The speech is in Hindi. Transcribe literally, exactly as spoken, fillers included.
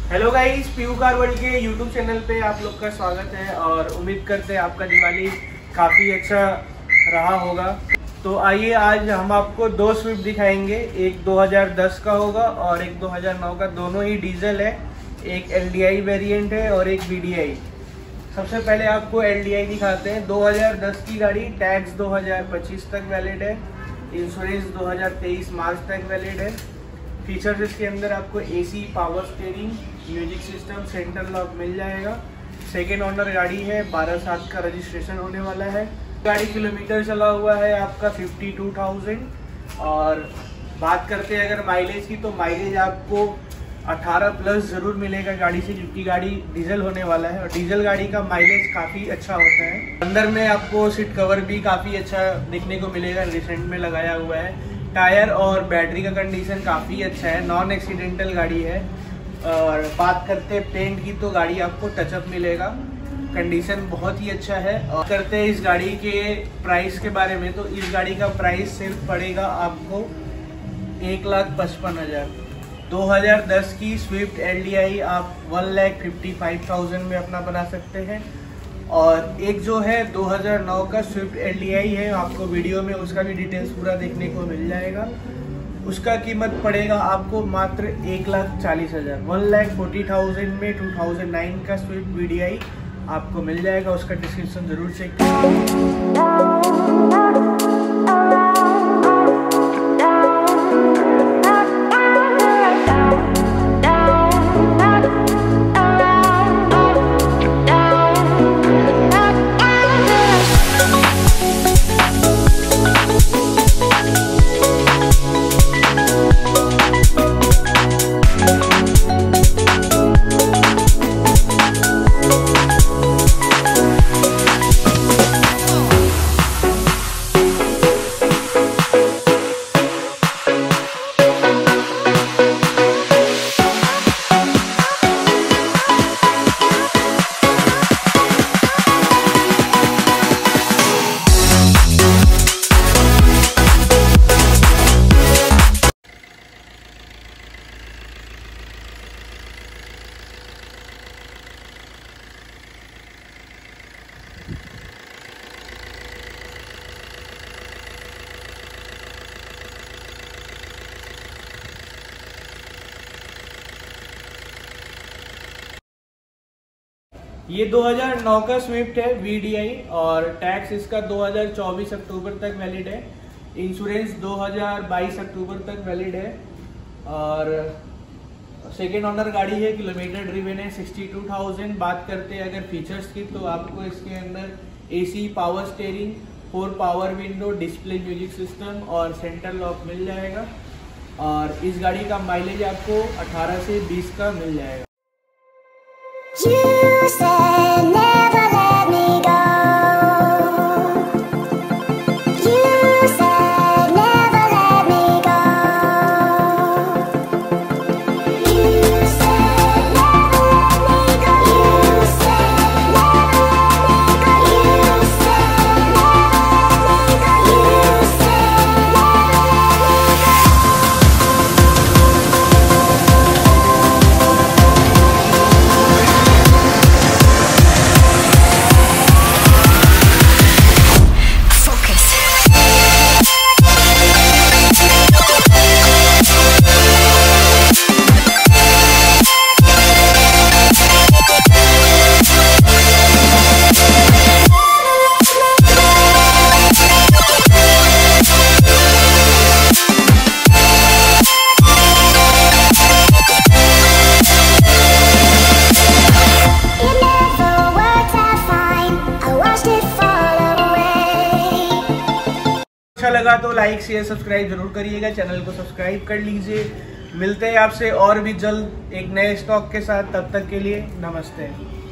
Hello guys, PU car world के यूट्यूब चैनल पे आप लोग का स्वागत है और उम्मीद करते हैं आपका दिवाली काफ़ी अच्छा रहा होगा। तो आइए आज हम आपको दो स्विफ्ट दिखाएंगे, एक दो हज़ार दस का होगा और एक दो हज़ार नौ का। दोनों ही डीजल है, एक एल डी आई वेरिएंट है और एक वी डी आई। सबसे पहले आपको एल डी आई दिखाते हैं। दो हज़ार दस की गाड़ी, टैक्स दो हज़ार पच्चीस तक वैलिड है, इंश्योरेंस दो हज़ार तेईस मार्च तक वैलिड है। फीचर्स इसके अंदर आपको AC, power steering, music system, centre lock मिल जाएगा। सेकेंड ओनर गाड़ी है, बारह सात का रजिस्ट्रेशन होने वाला है। गाड़ी किलोमीटर चला हुआ है आपका बावन हज़ार। और बात करते हैं अगर माइलेज की, तो माइलेज आपको अठारह प्लस ज़रूर मिलेगा गाड़ी से, क्योंकि गाड़ी डीजल होने वाला है और डीजल गाड़ी का माइलेज काफ़ी अच्छा होता है। अंदर में आपको सीट कवर भी काफ़ी अच्छा देखने को मिलेगा, रिसेंट में लगाया हुआ है। टायर और बैटरी का कंडीशन काफ़ी अच्छा है, नॉन एक्सीडेंटल गाड़ी है। और बात करते हैं पेंट की, तो गाड़ी आपको टचअप मिलेगा, कंडीशन बहुत ही अच्छा है। और करते हैं इस गाड़ी के प्राइस के बारे में, तो इस गाड़ी का प्राइस सिर्फ पड़ेगा आपको एक लाख पचपन हज़ार। दो हज़ार दस की स्विफ्ट एल डी आई आप one lakh fifty five thousand में अपना बना सकते हैं। और एक जो है दो हज़ार नौ का स्विफ्ट एल डी आई है, आपको वीडियो में उसका भी डिटेल्स पूरा देखने को मिल जाएगा। उसका कीमत पड़ेगा आपको मात्र एक लाख चालीस हज़ार। वन लैख फोर्टी थाउजेंड में टू थाउजेंड नाइन का स्विफ्ट वी डी आई आपको मिल जाएगा। उसका डिस्क्रिप्शन ज़रूर चेक करें। ये दो हज़ार नौ का स्विफ्ट है वी डी आई और टैक्स इसका दो हज़ार चौबीस अक्टूबर तक वैलिड है। इंश्योरेंस दो हज़ार बाईस अक्टूबर तक वैलिड है। और सेकेंड ओनर गाड़ी है, किलोमीटर ड्रिवन है बासठ हज़ार। बात करते हैं अगर फीचर्स की, तो आपको इसके अंदर AC, power steering, four power window, display music system और सेंटर लॉक मिल जाएगा। और इस गाड़ी का माइलेज आपको अठारह से बीस का मिल जाएगा। You said never let me go. You said never let me go. You said never let me go. You said never let me go. You said never let me go. You said अच्छा लगा तो लाइक शेयर सब्सक्राइब जरूर करिएगा, चैनल को सब्सक्राइब कर लीजिए। मिलते हैं आपसे और भी जल्द एक नए स्टॉक के साथ, तब तक के लिए नमस्ते।